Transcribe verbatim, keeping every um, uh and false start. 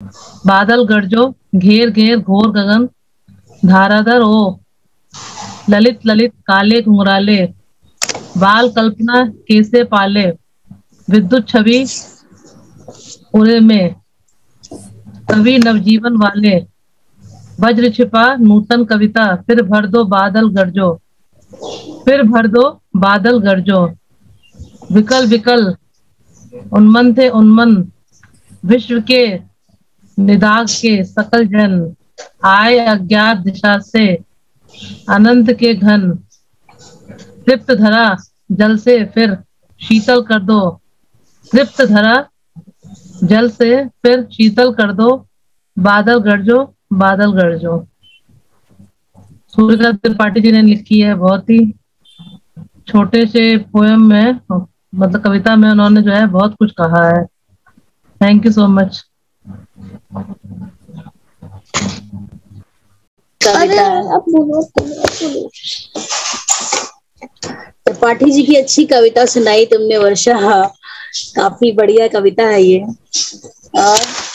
बादल गरजो, घेर घेर घोर गगन, धाराधर हो ललित ललित काले घुंघराले, बाल कल्पना कैसे पाले, विद्युत छवि उरे में, कवि नवजीवन वाले, वज्र छिपा नूतन कविता, फिर भर दो बादल गरजो, फिर भर दो बादल गरजो, विकल विकल उन्मन थे उन्मन, विश्व के निदाग के सकल जन, आए अज्ञात दिशा से अनंत के घन, तृप्त धरा जल से फिर शीतल कर दो, तृप्त धरा जल से फिर शीतल कर दो, बादल गरजो बादल गरजो। सूर्यकांत त्रिपाठी जी ने लिखी है। बहुत ही छोटे से पोयम में, मतलब कविता में उन्होंने जो है बहुत कुछ कहा है। Thank you so much. Tripathi ji की अच्छी कविता सुनाई तुमने वर्षा, काफी बढ़िया कविता है ये। और